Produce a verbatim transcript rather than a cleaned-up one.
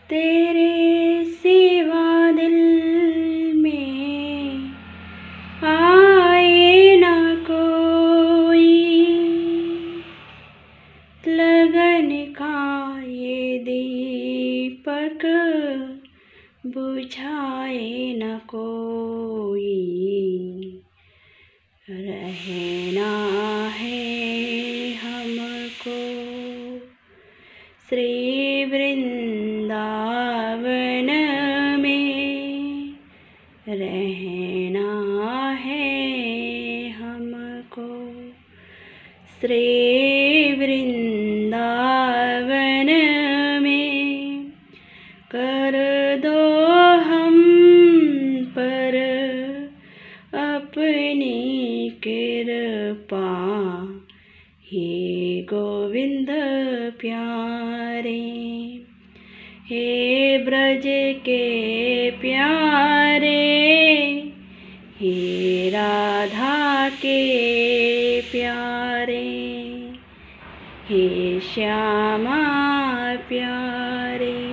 तेरे सिवा दिल में आए ना कोई, लगन का ये दीपक बुझाए न कोई। रहना है हमको श्री वृंदावन में, रहना है हमको श्री वृंदावन में। कर दो हम पर अपनी कृपा, हे गोविंद प्यारे, हे ब्रज के प्यारे, हे राधा के प्यारे, हे श्यामा प्यारे।